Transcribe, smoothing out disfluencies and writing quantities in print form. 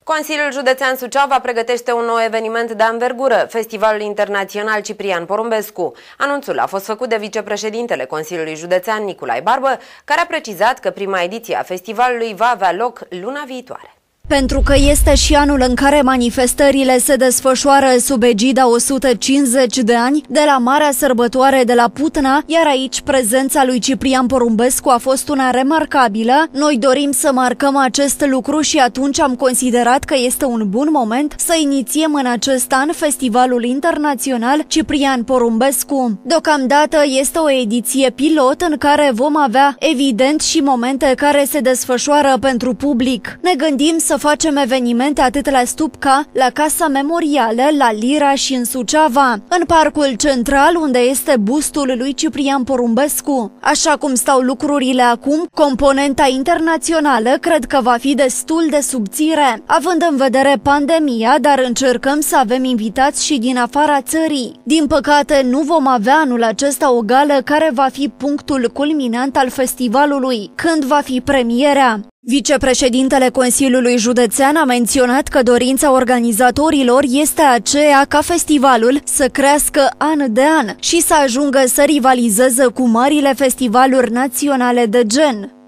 Consiliul Județean Suceava pregătește un nou eveniment de anvergură, Festivalul Internațional Ciprian Porumbescu. Anunțul a fost făcut de vicepreședintele Consiliului Județean Nicolae Barbă, care a precizat că prima ediție a festivalului va avea loc luna viitoare. Pentru că este și anul în care manifestările se desfășoară sub egida 150 de ani de la Marea Sărbătoare de la Putna, iar aici prezența lui Ciprian Porumbescu a fost una remarcabilă, noi dorim să marcăm acest lucru și atunci am considerat că este un bun moment să inițiem în acest an Festivalul Internațional Ciprian Porumbescu. Deocamdată este o ediție pilot în care vom avea evident și momente care se desfășoară pentru public. Ne gândim să facem evenimente atât la Stupca, la Casa Memorială, la Lira și în Suceava, în Parcul Central, unde este bustul lui Ciprian Porumbescu. Așa cum stau lucrurile acum, componenta internațională cred că va fi destul de subțire, având în vedere pandemia, dar încercăm să avem invitați și din afara țării. Din păcate, nu vom avea anul acesta o gală care va fi punctul culminant al festivalului, când va fi premierea. Vicepreședintele Consiliului Județean a menționat că dorința organizatorilor este aceea ca festivalul să crească an de an și să ajungă să rivalizeze cu marile festivaluri naționale de gen.